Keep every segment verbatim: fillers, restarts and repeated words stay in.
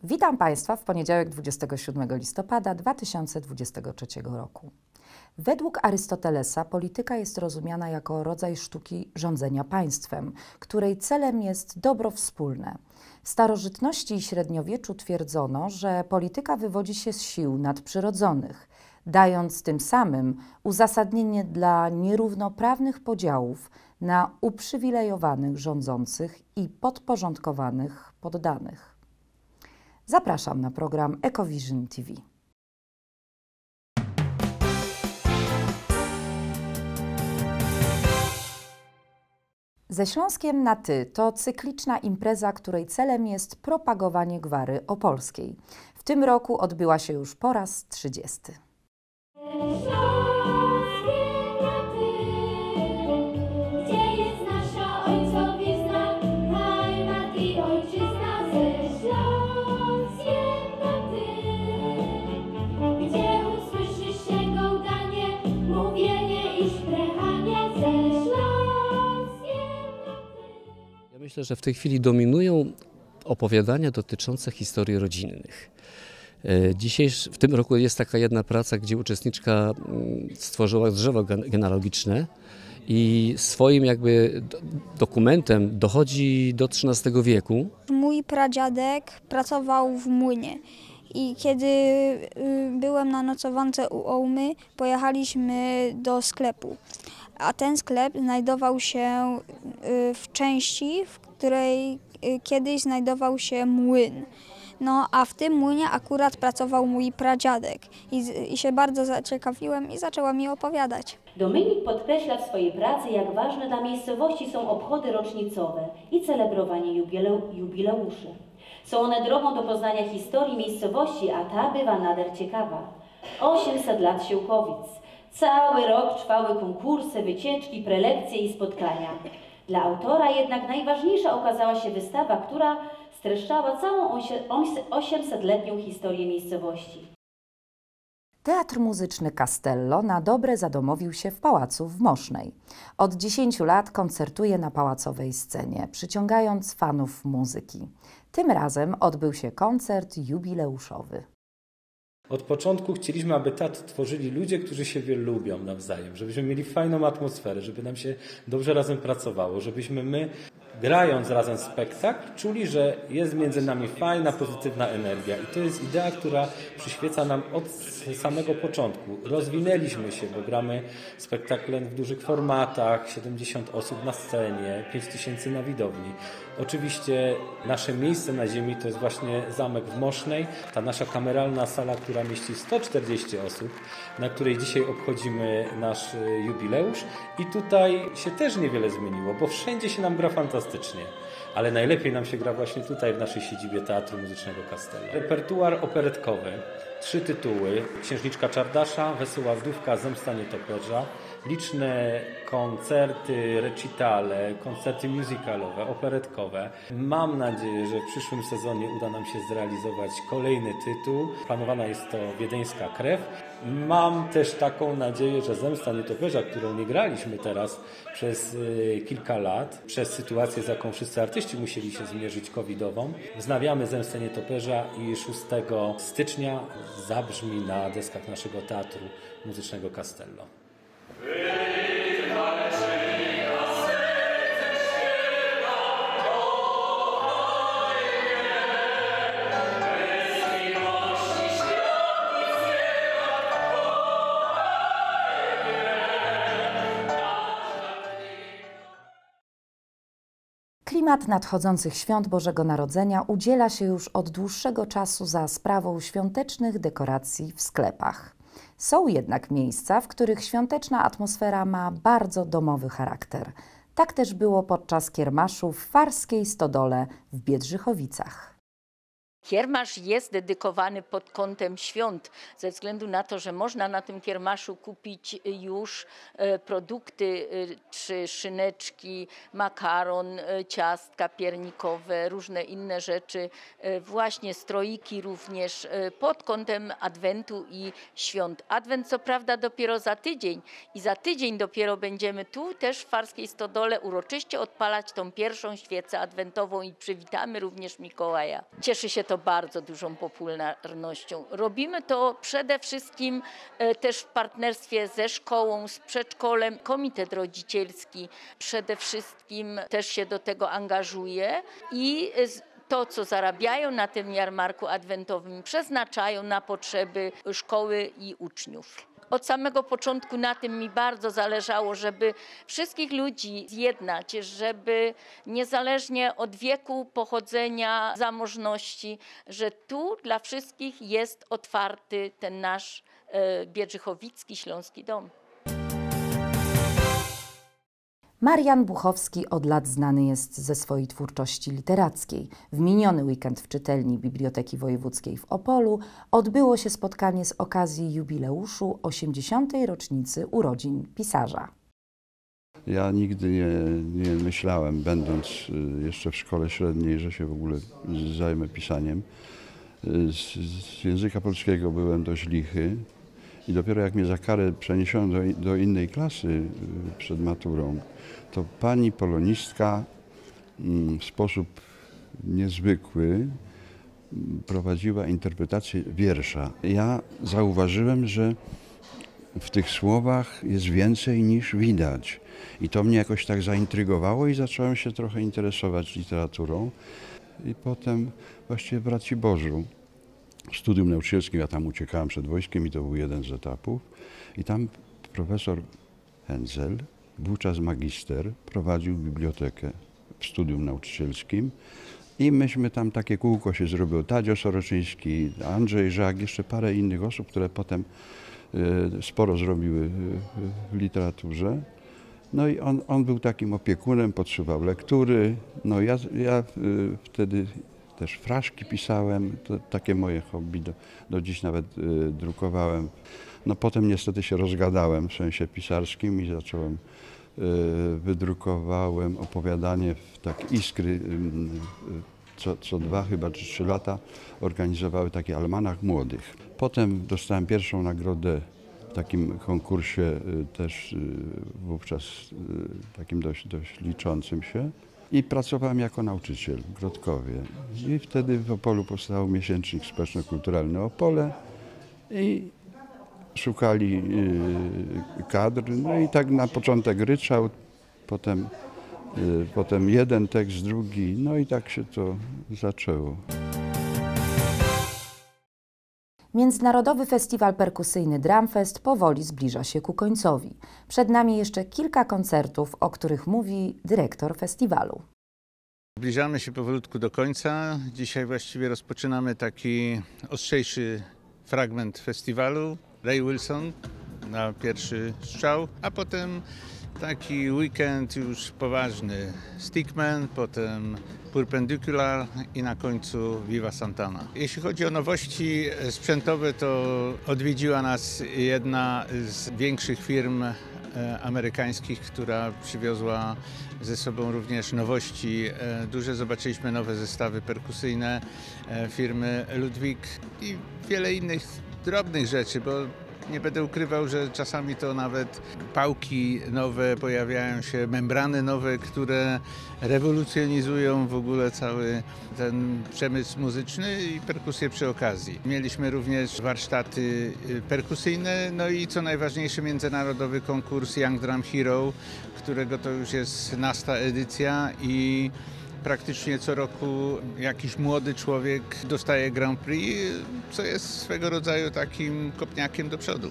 Witam Państwa w poniedziałek dwudziestego siódmego listopada dwa tysiące dwudziestego trzeciego roku. Według Arystotelesa polityka jest rozumiana jako rodzaj sztuki rządzenia państwem, której celem jest dobro wspólne. W starożytności i średniowieczu twierdzono, że polityka wywodzi się z sił nadprzyrodzonych, dając tym samym uzasadnienie dla nierównoprawnych podziałów na uprzywilejowanych rządzących i podporządkowanych poddanych. Zapraszam na program Ecovision T V. Ze Śląskiem na Ty to cykliczna impreza, której celem jest propagowanie gwary opolskiej. W tym roku odbyła się już po raz trzydziesty. Myślę, że w tej chwili dominują opowiadania dotyczące historii rodzinnych. Dzisiaj, w tym roku jest taka jedna praca, gdzie uczestniczka stworzyła drzewo genealogiczne i swoim jakby dokumentem dochodzi do trzynastego wieku. Mój pradziadek pracował w młynie i kiedy byłem na nocowance u Ołmy, pojechaliśmy do sklepu. A ten sklep znajdował się w części, w której kiedyś znajdował się młyn. No a w tym młynie akurat pracował mój pradziadek i, i się bardzo zaciekawiłem i zaczęła mi opowiadać. Dominik podkreśla w swojej pracy, jak ważne dla miejscowości są obchody rocznicowe i celebrowanie jubileu, jubileuszy. Są one drogą do poznania historii miejscowości, a ta bywa nader ciekawa. osiemset lat Siłkowic. Cały rok trwały konkursy, wycieczki, prelekcje i spotkania. Dla autora jednak najważniejsza okazała się wystawa, która streszczała całą osiemsetletnią historię miejscowości. Teatr muzyczny Castello na dobre zadomowił się w pałacu w Mosznej. Od dziesięciu lat koncertuje na pałacowej scenie, przyciągając fanów muzyki. Tym razem odbył się koncert jubileuszowy. Od początku chcieliśmy, aby teatr tworzyli ludzie, którzy siebie lubią nawzajem, żebyśmy mieli fajną atmosferę, żeby nam się dobrze razem pracowało, żebyśmy my, grając razem spektakl, czuli, że jest między nami fajna, pozytywna energia. I to jest idea, która przyświeca nam od samego początku. Rozwinęliśmy się, bo gramy spektakle w dużych formatach, siedemdziesiąt osób na scenie, pięć tysięcy na widowni. Oczywiście nasze miejsce na ziemi to jest właśnie zamek w Mosznej, ta nasza kameralna sala, która mieści sto czterdzieści osób, na której dzisiaj obchodzimy nasz jubileusz. I tutaj się też niewiele zmieniło, bo wszędzie się nam gra fantastycznie. Ale najlepiej nam się gra właśnie tutaj w naszej siedzibie Teatru Muzycznego Castello. Repertuar operetkowy, trzy tytuły: Księżniczka Czardasza, Wesoła Wdówka, Zemsta Nietoperza. Liczne koncerty, recitale, koncerty musicalowe, operetkowe. Mam nadzieję, że w przyszłym sezonie uda nam się zrealizować kolejny tytuł. Planowana jest to Wiedeńska Krew. Mam też taką nadzieję, że Zemsta Nietoperza, którą nie graliśmy teraz przez y, kilka lat, przez sytuację, z jaką wszyscy artyści musieli się zmierzyć covidową, wznawiamy Zemstę Nietoperza i szóstego stycznia zabrzmi na deskach naszego Teatru Muzycznego Castello. Klimat nadchodzących świąt Bożego Narodzenia udziela się już od dłuższego czasu za sprawą świątecznych dekoracji w sklepach. Są jednak miejsca, w których świąteczna atmosfera ma bardzo domowy charakter. Tak też było podczas kiermaszu w Farskiej Stodole w Biedrzychowicach. Kiermasz jest dedykowany pod kątem świąt, ze względu na to, że można na tym kiermaszu kupić już produkty, czy szyneczki, makaron, ciastka piernikowe, różne inne rzeczy, właśnie stroiki również pod kątem Adwentu i świąt. Adwent co prawda dopiero za tydzień i za tydzień dopiero będziemy tu też w Farskiej Stodole uroczyście odpalać tą pierwszą świecę adwentową i przywitamy również Mikołaja. Cieszy się to bardzo, bardzo dużą popularnością. Robimy to przede wszystkim też w partnerstwie ze szkołą, z przedszkolem. Komitet rodzicielski przede wszystkim też się do tego angażuje i to, co zarabiają na tym jarmarku adwentowym, przeznaczają na potrzeby szkoły i uczniów. Od samego początku na tym mi bardzo zależało, żeby wszystkich ludzi zjednać, żeby niezależnie od wieku, pochodzenia, zamożności, że tu dla wszystkich jest otwarty ten nasz e, Biedrzychowicki Śląski Dom. Marian Buchowski od lat znany jest ze swojej twórczości literackiej. W miniony weekend w czytelni Biblioteki Wojewódzkiej w Opolu odbyło się spotkanie z okazji jubileuszu osiemdziesiątej rocznicy urodzin pisarza. Ja nigdy nie, nie myślałem, będąc jeszcze w szkole średniej, że się w ogóle zajmę pisaniem. Z, z języka polskiego byłem dość lichy i dopiero jak mnie za karę przeniesiono do, do innej klasy przed maturą, to pani polonistka w sposób niezwykły prowadziła interpretację wiersza. Ja zauważyłem, że w tych słowach jest więcej niż widać. I to mnie jakoś tak zaintrygowało i zacząłem się trochę interesować literaturą. I potem właściwie w Raciborzu, w studium nauczycielskim, ja tam uciekałem przed wojskiem i to był jeden z etapów. I tam profesor Hędzel, wówczas magister, prowadził bibliotekę w studium nauczycielskim. I myśmy tam takie kółko się zrobiło. Tadzio Soroczyński, Andrzej Żak, jeszcze parę innych osób, które potem y, sporo zrobiły w literaturze. No i on, on był takim opiekunem, podsuwał lektury. No ja, ja y, wtedy też fraszki pisałem, to takie moje hobby, do, do dziś nawet y, drukowałem. No potem niestety się rozgadałem w sensie pisarskim i zacząłem, y, wydrukowałem opowiadanie w tak Iskry, y, co, co dwa chyba czy trzy lata organizowały taki almanach młodych. Potem dostałem pierwszą nagrodę w takim konkursie y, też y, wówczas y, takim dość, dość liczącym się. I pracowałem jako nauczyciel w Grodkowie. I wtedy w Opolu powstał miesięcznik społeczno-kulturalny Opole i szukali y, kadr. No i tak na początek ryczałt, potem, y, potem jeden tekst, drugi, no i tak się to zaczęło. Międzynarodowy Festiwal Perkusyjny Drumfest powoli zbliża się ku końcowi. Przed nami jeszcze kilka koncertów, o których mówi dyrektor festiwalu. Zbliżamy się powolutku do końca. Dzisiaj właściwie rozpoczynamy taki ostrzejszy fragment festiwalu. Ray Wilson na pierwszy strzał, a potem taki weekend już poważny. Stickman, potem Perpendicular i na końcu Viva Santana. Jeśli chodzi o nowości sprzętowe, to odwiedziła nas jedna z większych firm amerykańskich, która przywiozła ze sobą również nowości duże. Zobaczyliśmy nowe zestawy perkusyjne firmy Ludwig i wiele innych drobnych rzeczy, bo nie będę ukrywał, że czasami to nawet pałki nowe pojawiają się, membrany nowe, które rewolucjonizują w ogóle cały ten przemysł muzyczny i perkusję przy okazji. Mieliśmy również warsztaty perkusyjne, no i co najważniejsze międzynarodowy konkurs Young Drum Hero, którego to już jest nasta edycja i praktycznie co roku jakiś młody człowiek dostaje Grand Prix, co jest swego rodzaju takim kopniakiem do przodu.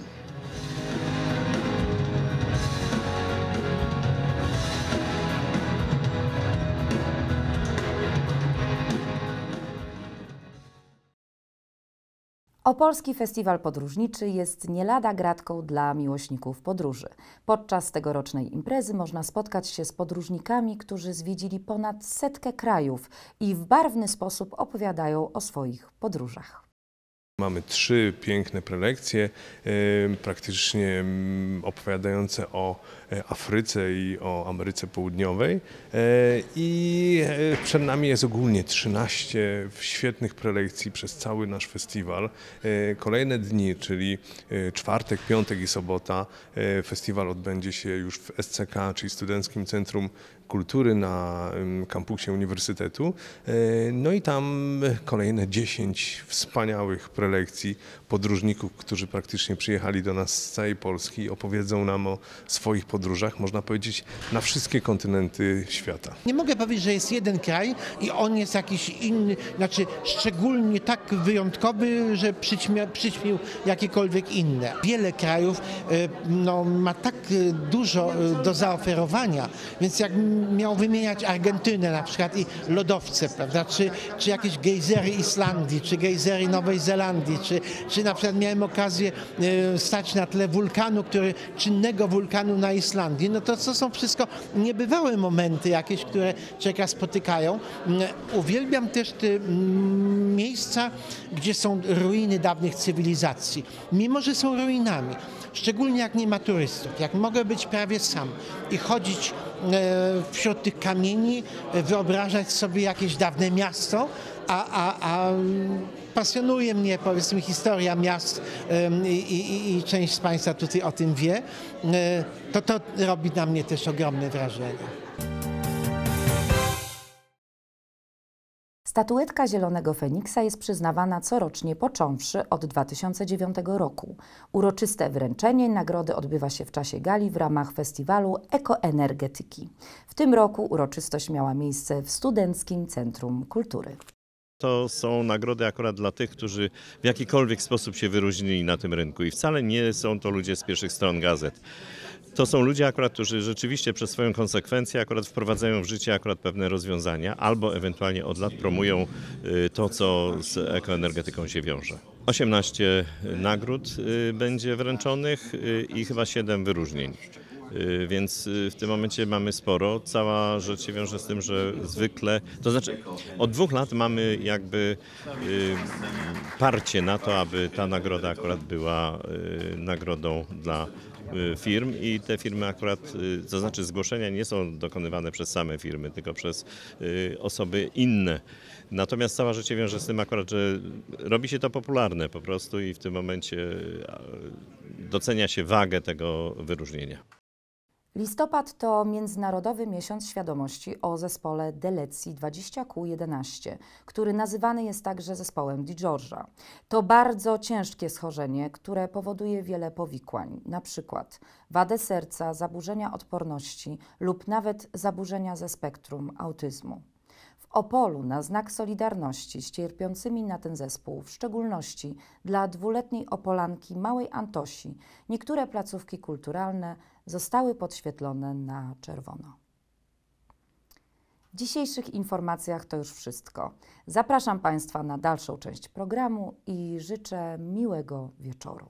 Opolski Festiwal Podróżniczy jest nie lada gratką dla miłośników podróży. Podczas tegorocznej imprezy można spotkać się z podróżnikami, którzy zwiedzili ponad setkę krajów i w barwny sposób opowiadają o swoich podróżach. Mamy trzy piękne prelekcje, e, praktycznie opowiadające o Afryce i o Ameryce Południowej e, i przed nami jest ogólnie trzynaście świetnych prelekcji przez cały nasz festiwal. E, kolejne dni, czyli czwartek, piątek i sobota, e, festiwal odbędzie się już w S C K, czyli Studenckim Centrum kultury na kampusie uniwersytetu. No i tam kolejne dziesięć wspaniałych prelekcji podróżników, którzy praktycznie przyjechali do nas z całej Polski i opowiedzą nam o swoich podróżach, można powiedzieć, na wszystkie kontynenty świata. Nie mogę powiedzieć, że jest jeden kraj i on jest jakiś inny, znaczy szczególnie tak wyjątkowy, że przyćmia, przyćmił jakiekolwiek inne. Wiele krajów no, ma tak dużo do zaoferowania, więc jak miał wymieniać Argentynę na przykład i lodowce, prawda, czy, czy jakieś gejzery Islandii, czy gejzery Nowej Zelandii, czy, czy na przykład miałem okazję stać na tle wulkanu, który, czynnego wulkanu na Islandii, no to to są wszystko niebywałe momenty jakieś, które człowieka spotykają. Uwielbiam też te miejsca, gdzie są ruiny dawnych cywilizacji, mimo że są ruinami. Szczególnie jak nie ma turystów, jak mogę być prawie sam i chodzić wśród tych kamieni, wyobrażać sobie jakieś dawne miasto, a, a, a pasjonuje mnie, powiedzmy, historia miast i, i, i część z Państwa tutaj o tym wie, to to robi na mnie też ogromne wrażenie. Statuetka Zielonego Feniksa jest przyznawana corocznie począwszy od dwa tysiące dziewiątego roku. Uroczyste wręczenie nagrody odbywa się w czasie gali w ramach festiwalu Ekoenergetyki. W tym roku uroczystość miała miejsce w Studenckim Centrum Kultury. To są nagrody akurat dla tych, którzy w jakikolwiek sposób się wyróżnili na tym rynku i wcale nie są to ludzie z pierwszych stron gazet. To są ludzie akurat, którzy rzeczywiście przez swoją konsekwencję akurat wprowadzają w życie akurat pewne rozwiązania albo ewentualnie od lat promują to, co z ekoenergetyką się wiąże. osiemnaście nagród będzie wręczonych i chyba siedem wyróżnień. Więc w tym momencie mamy sporo. Cała rzecz się wiąże z tym, że zwykle, to znaczy od dwóch lat mamy jakby parcie na to, aby ta nagroda akurat była nagrodą dla firm i te firmy akurat, to znaczy zgłoszenia nie są dokonywane przez same firmy, tylko przez osoby inne. Natomiast cała rzecz się wiąże z tym akurat, że robi się to popularne po prostu i w tym momencie docenia się wagę tego wyróżnienia. Listopad to Międzynarodowy Miesiąc Świadomości o zespole Delecji dwadzieścia Q jedenaście, który nazywany jest także zespołem DiGiorgia. To bardzo ciężkie schorzenie, które powoduje wiele powikłań, na przykład wadę serca, zaburzenia odporności lub nawet zaburzenia ze spektrum autyzmu. W Opolu na znak solidarności z cierpiącymi na ten zespół, w szczególności dla dwuletniej Opolanki małej Antosi, niektóre placówki kulturalne zostały podświetlone na czerwono. W dzisiejszych informacjach to już wszystko. Zapraszam Państwa na dalszą część programu i życzę miłego wieczoru.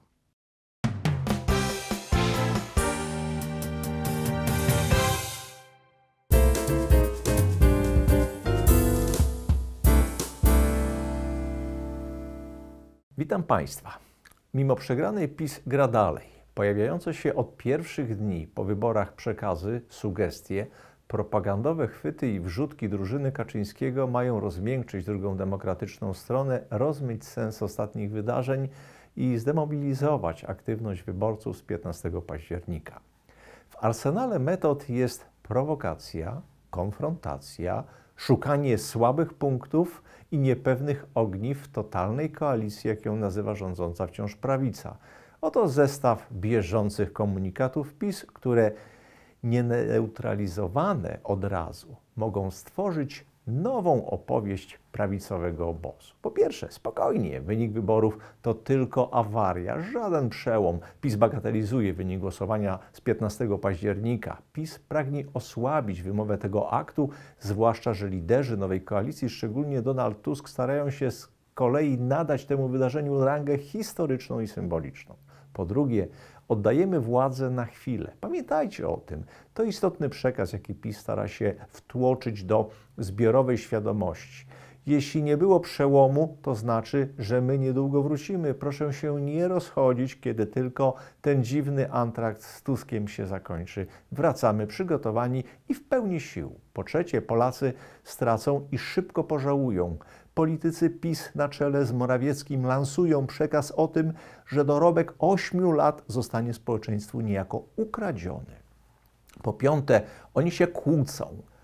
Witam Państwa. Mimo przegranej PiS gra dalej. Pojawiające się od pierwszych dni po wyborach przekazy, sugestie, propagandowe chwyty i wrzutki drużyny Kaczyńskiego mają rozmiękczyć drugą demokratyczną stronę, rozmyć sens ostatnich wydarzeń i zdemobilizować aktywność wyborców z piętnastego października. W arsenale metod jest prowokacja, konfrontacja, szukanie słabych punktów i niepewnych ogniw totalnej koalicji, jak ją nazywa rządząca wciąż prawica. Oto zestaw bieżących komunikatów PiS, które nieneutralizowane od razu mogą stworzyć nową opowieść prawicowego obozu. Po pierwsze, spokojnie, wynik wyborów to tylko awaria, żaden przełom. PiS bagatelizuje wynik głosowania z piętnastego października. PiS pragnie osłabić wymowę tego aktu, zwłaszcza że liderzy nowej koalicji, szczególnie Donald Tusk, starają się z kolei nadać temu wydarzeniu rangę historyczną i symboliczną. Po drugie, oddajemy władzę na chwilę. Pamiętajcie o tym. To istotny przekaz, jaki PiS stara się wtłoczyć do zbiorowej świadomości. Jeśli nie było przełomu, to znaczy, że my niedługo wrócimy. Proszę się nie rozchodzić, kiedy tylko ten dziwny antrakt z Tuskiem się zakończy. Wracamy przygotowani i w pełni sił. Po trzecie, Polacy stracą i szybko pożałują. Politycy PiS na czele z Morawieckim lansują przekaz o tym, że dorobek ośmiu lat zostanie społeczeństwu niejako ukradziony. Po piąte, oni się kłócą.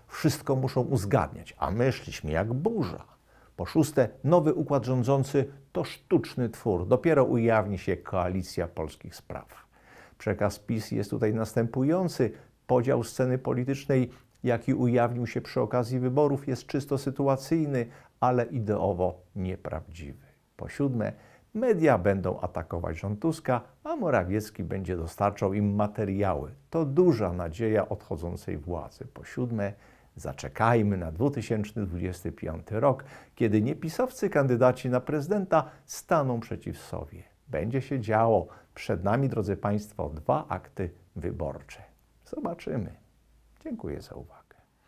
Wszystko muszą uzgadniać, a my szliśmy jak burza. Po szóste, nowy układ rządzący to sztuczny twór. Dopiero ujawni się koalicja polskich spraw. Przekaz PiS jest tutaj następujący. Podział sceny politycznej, jaki ujawnił się przy okazji wyborów, jest czysto sytuacyjny, ale ideowo nieprawdziwy. Po siódme, media będą atakować rząd Tuska, a Morawiecki będzie dostarczał im materiały. To duża nadzieja odchodzącej władzy. Po siódme, zaczekajmy na dwa tysiące dwudziesty piąty rok, kiedy niepisowcy kandydaci na prezydenta staną przeciw sobie. Będzie się działo. Przed nami, drodzy Państwo, dwa akty wyborcze. Zobaczymy. Dziękuję za uwagę.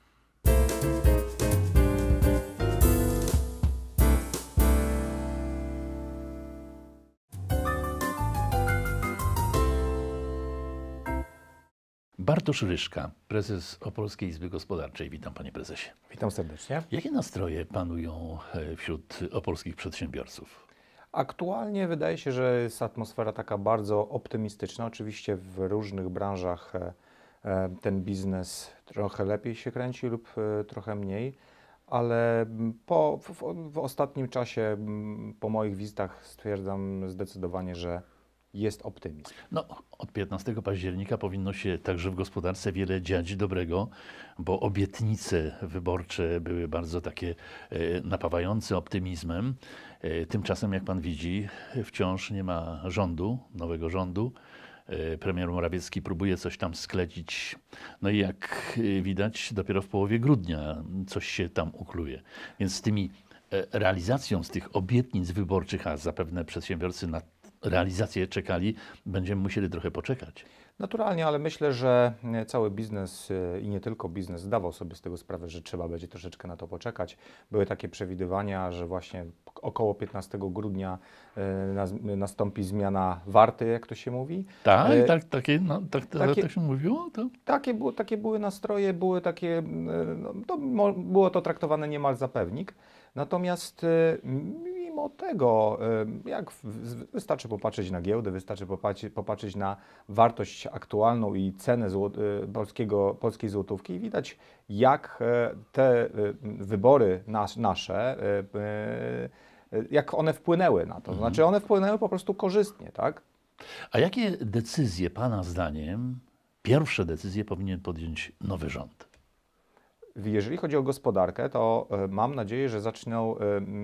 Bartosz Ryszka, prezes Opolskiej Izby Gospodarczej. Witam, panie prezesie. Witam serdecznie. Jakie nastroje panują wśród opolskich przedsiębiorców? Aktualnie wydaje się, że jest atmosfera taka bardzo optymistyczna. Oczywiście w różnych branżach ten biznes trochę lepiej się kręci lub trochę mniej, ale po, w, w ostatnim czasie, po moich wizytach stwierdzam zdecydowanie, że jest optymizm. No, od piętnastego października powinno się także w gospodarce wiele dziać dobrego, bo obietnice wyborcze były bardzo takie e, napawające optymizmem. E, tymczasem, jak pan widzi, wciąż nie ma rządu, nowego rządu. E, premier Morawiecki próbuje coś tam sklecić. No i jak widać, dopiero w połowie grudnia coś się tam ukluje. Więc z tymi e, realizacją, z tych obietnic wyborczych, a zapewne przedsiębiorcy na realizację czekali, będziemy musieli trochę poczekać. Naturalnie, ale myślę, że cały biznes i nie tylko biznes zdawał sobie z tego sprawę, że trzeba będzie troszeczkę na to poczekać. Były takie przewidywania, że właśnie około piętnastego grudnia nastąpi zmiana warty, jak to się mówi. Tak, tak, takie, no, tak, takie, tak się mówiło? To? Takie, było, takie były nastroje, były takie, no, to, było to traktowane niemal za pewnik. Natomiast mimo tego, jak wystarczy popatrzeć na giełdę, wystarczy popatrzeć, popatrzeć na wartość aktualną i cenę polskiego, polskiej złotówki i widać, jak te wybory nas, nasze, jak one wpłynęły na to. Mhm. Znaczy one wpłynęły po prostu korzystnie, tak? A jakie decyzje pana zdaniem, pierwsze decyzje powinien podjąć nowy rząd? Jeżeli chodzi o gospodarkę, to mam nadzieję, że zaczną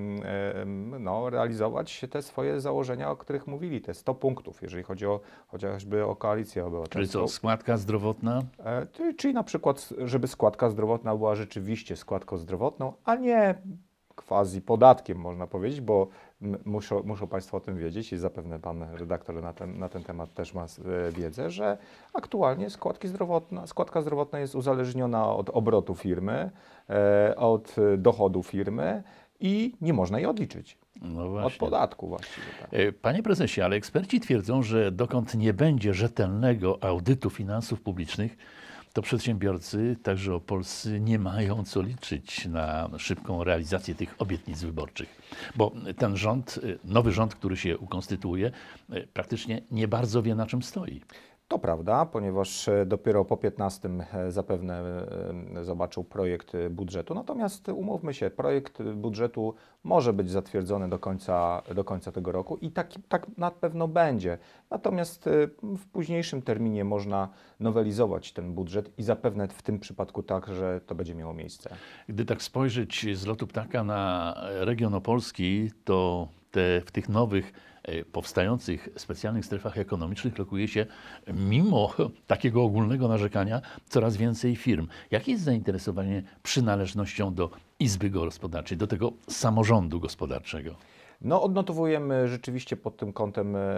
no, realizować te swoje założenia, o których mówili, te sto punktów, jeżeli chodzi o, chociażby o koalicję obywatelską. Czyli co, składka zdrowotna? Czyli na przykład, żeby składka zdrowotna była rzeczywiście składką zdrowotną, a nie quasi podatkiem, można powiedzieć, bo muszą, muszą Państwo o tym wiedzieć i zapewne Pan redaktor na ten, na ten temat też ma wiedzę, że aktualnie składki zdrowotna, składka zdrowotna jest uzależniona od obrotu firmy, od dochodu firmy i nie można jej odliczyć. No od podatku właściwie. Tak. Panie prezesie, ale eksperci twierdzą, że dokąd nie będzie rzetelnego audytu finansów publicznych, to przedsiębiorcy, także opolscy, nie mają co liczyć na szybką realizację tych obietnic wyborczych. Bo ten rząd, nowy rząd, który się ukonstytuuje, praktycznie nie bardzo wie, na czym stoi. To prawda, ponieważ dopiero po piętnastym zapewne zobaczył projekt budżetu. Natomiast umówmy się, projekt budżetu może być zatwierdzony do końca, do końca tego roku i tak, tak na pewno będzie. Natomiast w późniejszym terminie można nowelizować ten budżet i zapewne w tym przypadku tak, że to będzie miało miejsce. Gdy tak spojrzeć z lotu ptaka na region opolski, to te, w tych nowych powstających specjalnych strefach ekonomicznych lokuje się, mimo takiego ogólnego narzekania, coraz więcej firm. Jakie jest zainteresowanie przynależnością do Izby Gospodarczej, do tego samorządu gospodarczego? No, odnotowujemy rzeczywiście pod tym kątem e,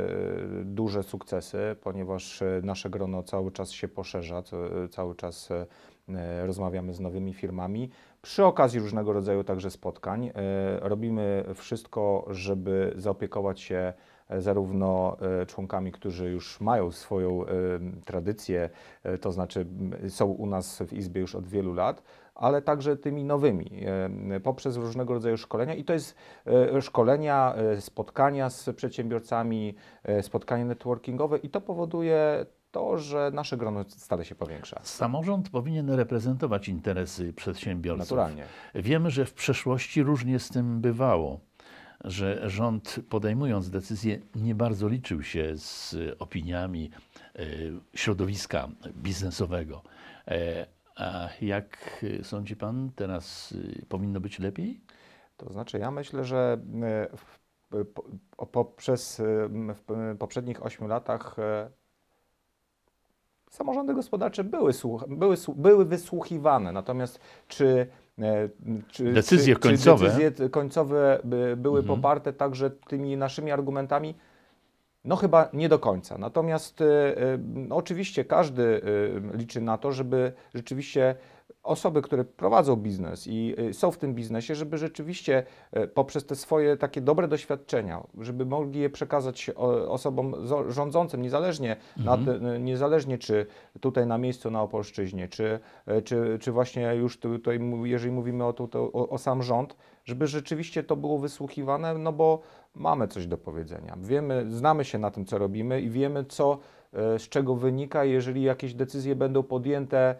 duże sukcesy, ponieważ nasze grono cały czas się poszerza, co, cały czas e, rozmawiamy z nowymi firmami. Przy okazji różnego rodzaju także spotkań e, robimy wszystko, żeby zaopiekować się zarówno członkami, którzy już mają swoją e, tradycję, e, to znaczy są u nas w Izbie już od wielu lat, ale także tymi nowymi, e, poprzez różnego rodzaju szkolenia i to jest e, szkolenia, e, spotkania z przedsiębiorcami, e, spotkania networkingowe i to powoduje to, że nasze grono stale się powiększa. Samorząd powinien reprezentować interesy przedsiębiorców. Naturalnie. Wiemy, że w przeszłości różnie z tym bywało, że rząd podejmując decyzje nie bardzo liczył się z opiniami środowiska biznesowego. A jak sądzi pan, teraz powinno być lepiej? To znaczy, ja myślę, że poprzez w poprzednich ośmiu latach samorządy gospodarcze były, były, były wysłuchiwane, natomiast czy, czy, decyzje, czy, końcowe. czy decyzje końcowe były mhm. poparte także tymi naszymi argumentami? No chyba nie do końca. Natomiast y, y, oczywiście każdy y, liczy na to, żeby rzeczywiście osoby, które prowadzą biznes i y, są w tym biznesie, żeby rzeczywiście y, poprzez te swoje takie dobre doświadczenia, żeby mogli je przekazać o, osobom rządzącym, niezależnie, mhm. na te, niezależnie czy tutaj na miejscu na Opolszczyźnie, czy, czy, czy właśnie już tutaj, jeżeli mówimy o, to, o, o sam rząd, żeby rzeczywiście to było wysłuchiwane, no bo mamy coś do powiedzenia. Wiemy, znamy się na tym, co robimy i wiemy, co, z czego wynika. Jeżeli jakieś decyzje będą podjęte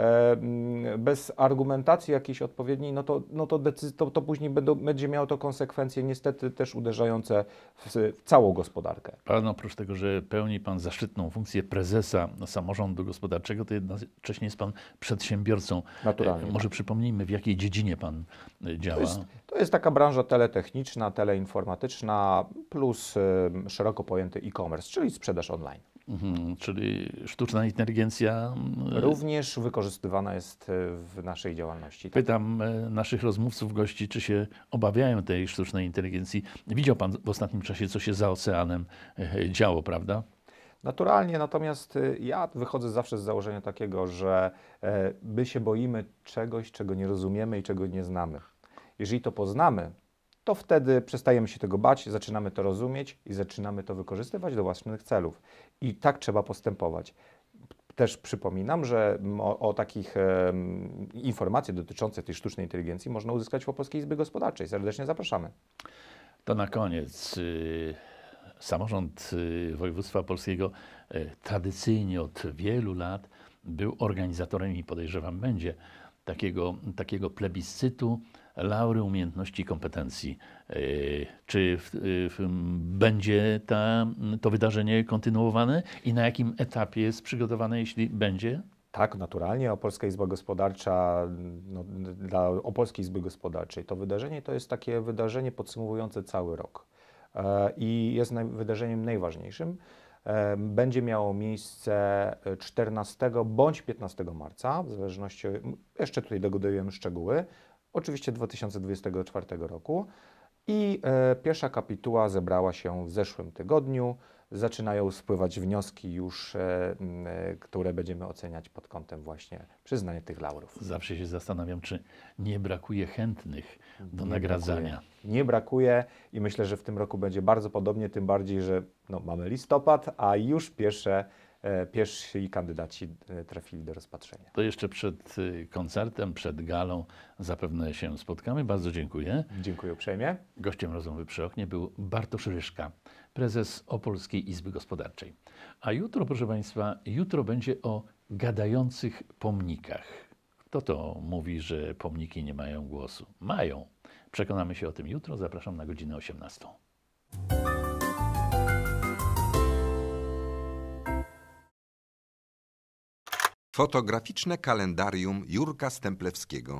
bez argumentacji jakiejś odpowiedniej, no to, no to, to, to później będą, będzie miało to konsekwencje niestety też uderzające w, w całą gospodarkę. Pan oprócz tego, że pełni pan zaszczytną funkcję prezesa samorządu gospodarczego, to jednocześnie jest pan przedsiębiorcą. Naturalnie. Może przypomnijmy, w jakiej dziedzinie pan działa? To jest, to jest taka branża teletechniczna, teleinformatyczna plus y, szeroko pojęty e-commerce, czyli sprzedaż online. Mhm, czyli sztuczna inteligencja również wykorzystywana jest w naszej działalności. Pytam naszych rozmówców, gości, czy się obawiają tej sztucznej inteligencji. Widział pan w ostatnim czasie, co się za oceanem działo, prawda? Naturalnie, natomiast ja wychodzę zawsze z założenia takiego, że my się boimy czegoś, czego nie rozumiemy i czego nie znamy. Jeżeli to poznamy, to wtedy przestajemy się tego bać, zaczynamy to rozumieć i zaczynamy to wykorzystywać do własnych celów. I tak trzeba postępować. Też przypominam, że o, o takich e, informacje dotyczące tej sztucznej inteligencji można uzyskać w Opolskiej Izbie Gospodarczej. Serdecznie zapraszamy. To na koniec. Samorząd województwa opolskiego tradycyjnie od wielu lat był organizatorem i podejrzewam będzie takiego, takiego plebiscytu laury umiejętności i kompetencji. Czy w, w, będzie ta, to wydarzenie kontynuowane i na jakim etapie jest przygotowane, jeśli będzie? Tak, naturalnie. Opolska Izba Gospodarcza, no, dla Opolskiej Izby Gospodarczej to wydarzenie to jest takie wydarzenie podsumowujące cały rok e, i jest naj, wydarzeniem najważniejszym. E, będzie miało miejsce czternastego bądź piętnastego marca, w zależności, jeszcze tutaj dogodujemy szczegóły, oczywiście dwa tysiące dwudziestego czwartego roku. I e, pierwsza kapituła zebrała się w zeszłym tygodniu. Zaczynają spływać wnioski już, e, e, które będziemy oceniać pod kątem właśnie przyznania tych laurów. Zawsze się zastanawiam, czy nie brakuje chętnych do nie nagradzania. Brakuje. Nie brakuje i myślę, że w tym roku będzie bardzo podobnie, tym bardziej, że no, mamy listopad, a już pierwsze, e, pierwsi kandydaci e, trafili do rozpatrzenia. To jeszcze przed koncertem, przed galą zapewne się spotkamy. Bardzo dziękuję. Dziękuję uprzejmie. Gościem rozmowy przy oknie był Bartosz Ryszka, prezes Opolskiej Izby Gospodarczej. A jutro, proszę Państwa, jutro będzie o gadających pomnikach. Kto to mówi, że pomniki nie mają głosu? Mają. Przekonamy się o tym jutro. Zapraszam na godzinę osiemnastą. Fotograficzne kalendarium Jurka Stemplewskiego.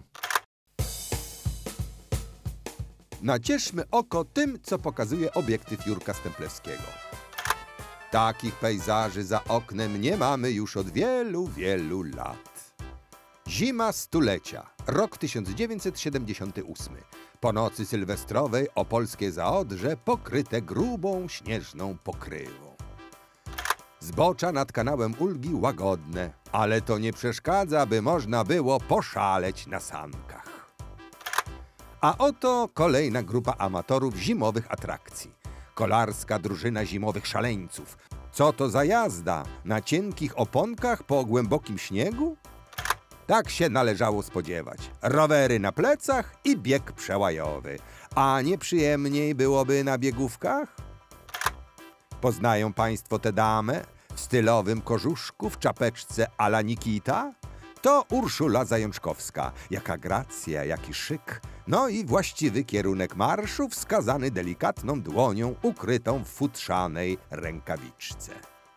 Nacieszmy oko tym, co pokazuje obiektyw Jurka Stemplewskiego. Takich pejzaży za oknem nie mamy już od wielu, wielu lat. Zima stulecia, rok tysiąc dziewięćset siedemdziesiąty ósmy. Po nocy sylwestrowej opolskie zaodrze pokryte grubą, śnieżną pokrywą. Zbocza nad kanałem Ulgi łagodne, ale to nie przeszkadza, by można było poszaleć na sankach. A oto kolejna grupa amatorów zimowych atrakcji. Kolarska drużyna zimowych szaleńców. Co to za jazda? Na cienkich oponkach po głębokim śniegu? Tak się należało spodziewać. Rowery na plecach i bieg przełajowy. A nie przyjemniej byłoby na biegówkach? Poznają Państwo tę damę? W stylowym kożuszku, w czapeczce a la Nikita? To Urszula Zajączkowska. Jaka gracja, jaki szyk. No i właściwy kierunek marszu wskazany delikatną dłonią ukrytą w futrzanej rękawiczce.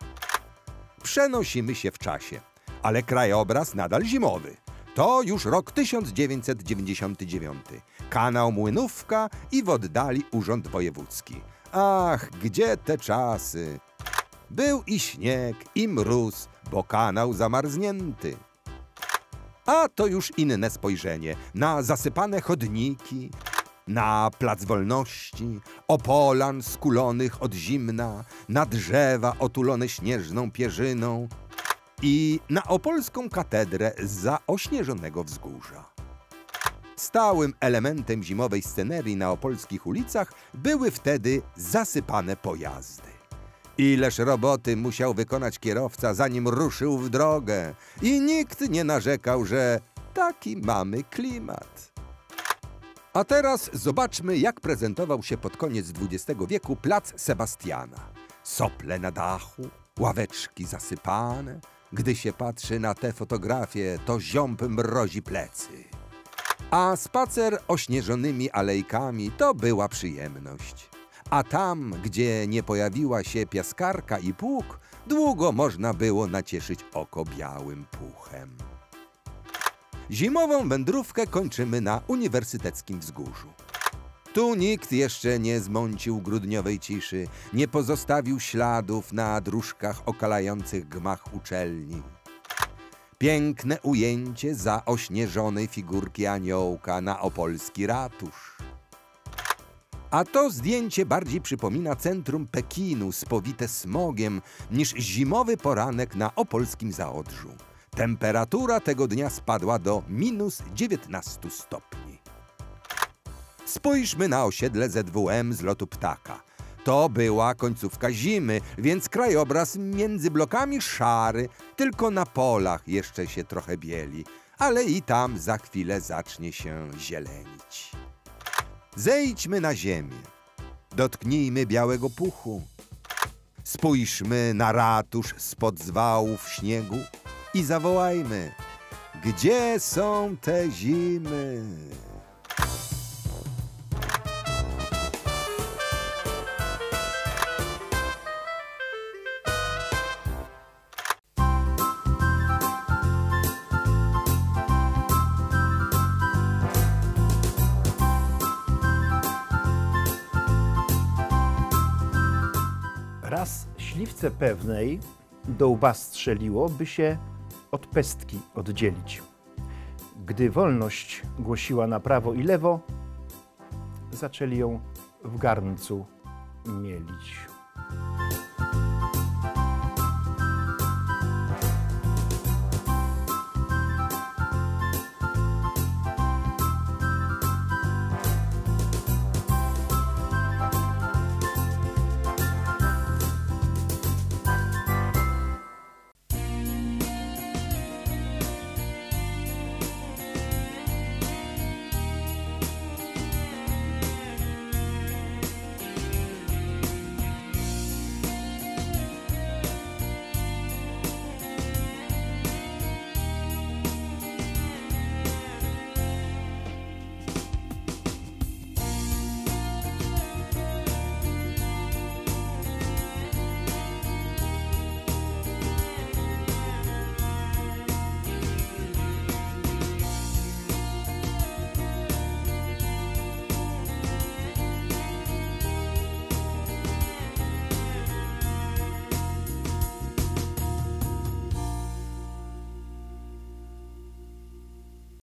Przenosimy się w czasie, ale krajobraz nadal zimowy. To już rok tysiąc dziewięćset dziewięćdziesiąty dziewiąty. Kanał Młynówka i w oddali Urząd Wojewódzki. Ach, gdzie te czasy? Był i śnieg, i mróz, bo kanał zamarznięty. A to już inne spojrzenie na zasypane chodniki, na plac Wolności, opolan skulonych od zimna, na drzewa otulone śnieżną pierzyną i na opolską katedrę zza ośnieżonego wzgórza. Stałym elementem zimowej scenerii na opolskich ulicach były wtedy zasypane pojazdy. Ileż roboty musiał wykonać kierowca, zanim ruszył w drogę. I nikt nie narzekał, że taki mamy klimat. A teraz zobaczmy, jak prezentował się pod koniec dwudziestego wieku plac Sebastiana. Sople na dachu, ławeczki zasypane. Gdy się patrzy na te fotografie, to ziąb mrozi plecy. A spacer ośnieżonymi alejkami to była przyjemność. A tam, gdzie nie pojawiła się piaskarka i pług, długo można było nacieszyć oko białym puchem. Zimową wędrówkę kończymy na Uniwersyteckim Wzgórzu. Tu nikt jeszcze nie zmącił grudniowej ciszy, nie pozostawił śladów na dróżkach okalających gmach uczelni. Piękne ujęcie zaośnieżonej figurki aniołka na opolski ratusz. A to zdjęcie bardziej przypomina centrum Pekinu spowite smogiem niż zimowy poranek na opolskim Zaodrzu. Temperatura tego dnia spadła do minus dziewiętnastu stopni. Spójrzmy na osiedle Z W M z lotu ptaka. To była końcówka zimy, więc krajobraz między blokami szary, tylko na polach jeszcze się trochę bieli, ale i tam za chwilę zacznie się zielenić. Zejdźmy na ziemię, dotknijmy białego puchu, spójrzmy na ratusz spod zwałów śniegu i zawołajmy, gdzie są te zimy? Raz śliwce pewnej do łba strzeliło, by się od pestki oddzielić. Gdy wolność głosiła na prawo i lewo, zaczęli ją w garncu mielić.